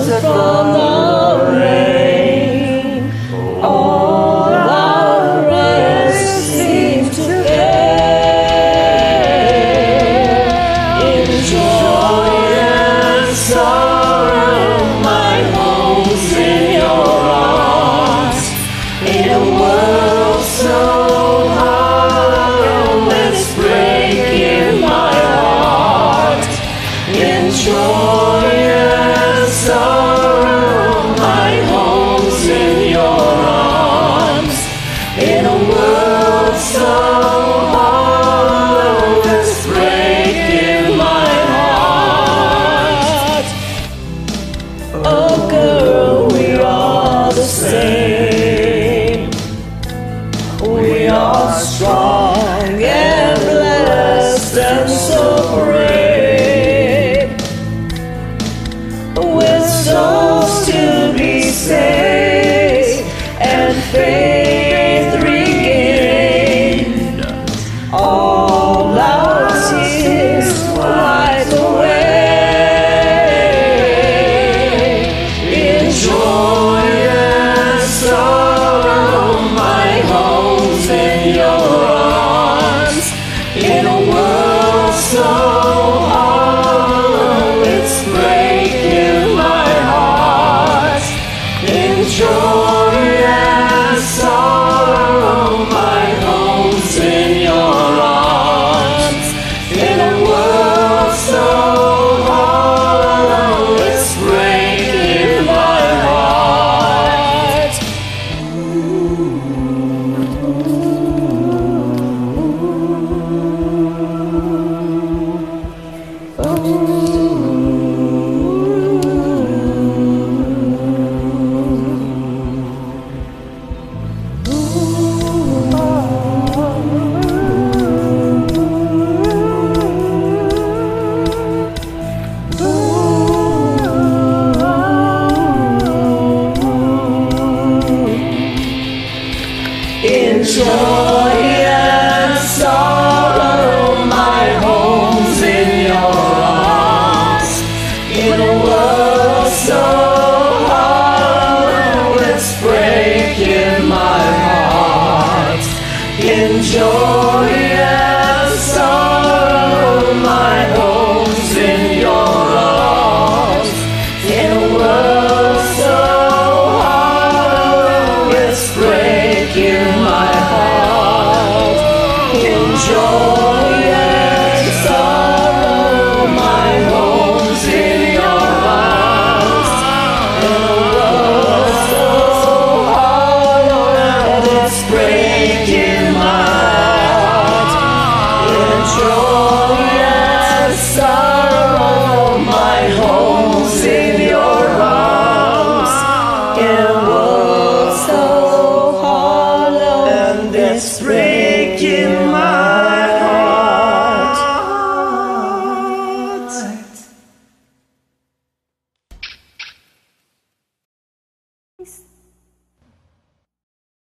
shelter from the rain. All our rest seems to fade. In joy and sorrow, my home's in your arms. In a world so hollow, it's breaking my heart. In joy and sorrow, my home's in your arms. In a world so hollow, it's breaking my heart. Oh girl, we are the same. We are strong and blessed and so brave, with souls to be saved and faith regained. All our tears wipe away. In joy and sorrow, my home's in your arms. In a world so hollow, it's breaking my heart. In joy and sorrow, my home's in your arms. In a world so hollow, it's breaking my heart. In joy and sorrow, my home's in your arms. In a world so hollow, it's breaking my heart. In joy and sorrow, my home's in your arms. In a world so hollow, it's breaking my heart. In joy and sorrow, my home's in your arms. In a world so hollow, and it's breaking my heart. In joy and sorrow, my home's in your arms. In a world so hollow, and it's breaking my heart.